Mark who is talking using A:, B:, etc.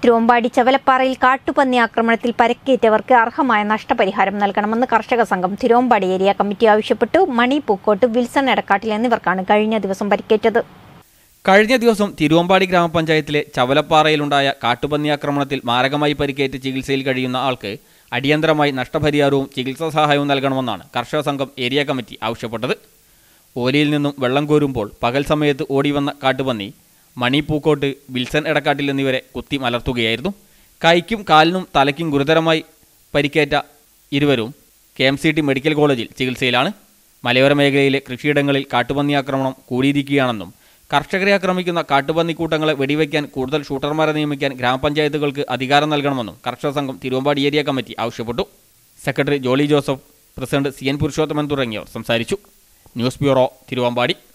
A: തിരുവമ്പാടി ചവലപ്പാറയിൽ കാട്ടുപന്നി ആക്രമണത്തിൽ പരിക്കേറ്റവർക്ക് അർഹമായ നഷ്ടപരിഹാരം നൽകണമെന്ന് കർഷക സംഘം തിരുവമ്പാടി ഏരിയ കമ്മിറ്റി ആവശ്യപ്പെട്ടു. മണി പൂക്കോട്ട്, വിൽസൺ എടക്കാട്ടിൽ എന്നിവർക്കാണ് കഴിഞ്ഞ ദിവസം പരിക്കേറ്റത്.
B: കഴിഞ്ഞ ദിവസം തിരുവമ്പാടി ഗ്രാമപഞ്ചായത്തിലെ ചവലപ്പാറയിലുണ്ടായ കാട്ടുപന്നി ആക്രമണത്തിൽ മാരകമായി പരിക്കേറ്റ് ചികിത്സയിൽ കഴിയുന്ന ആൾക്ക് അടിയന്തരമായി നഷ്ടപരിഹാരവും ചികിത്സാ സഹായവും നൽകണമെന്നാണ് കർഷക സംഘം ഏരിയ കമ്മിറ്റി ആവശ്യപ്പെട്ടത്. ഓലിയിൽ നിന്നും വെള്ളം കോരുമ്പോൾ പകൽ സമയത്ത് ഓടിവന്ന കാട്ടുപന്നി മണി പൂക്കോട്ട്, വിൽസൺ എടക്കാട്ടിൽ എന്നിവരെ കുത്തി മലർത്തുകയായിരുന്നു. കൈക്കും കാലിനും തലയ്ക്കും ഗുരുതരമായി പരിക്കേറ്റ ഇരുവരും KMCT മെഡിക്കൽ കോളേജിൽ ചികിത്സയിലാണ്. മലയോര മേഖലയിലെ കൃഷിയിടങ്ങളിൽ കാട്ടുപന്നി ആക്രമണം കൂടിയിരിക്കുകയാണെന്നും കർഷകരെ ആക്രമിക്കുന്ന കാട്ടുപന്നിക്കൂട്ടങ്ങളെ വെടിവെക്കാൻ കൂടുതൽ ഷൂട്ടർമാരെ നിയമിക്കാൻ ഗ്രാമപഞ്ചായത്തുകൾക്ക് അധികാരം നൽകണമെന്നും കർഷക സംഘം തിരുവമ്പാടി ഏരിയ കമ്മിറ്റി ആവശ്യപ്പെട്ടു. Secretary Jolly Joseph, president CN Purushothaman തുടങ്ങിയവർ സംസാരിച്ചു. News bureau, Thiruvambady.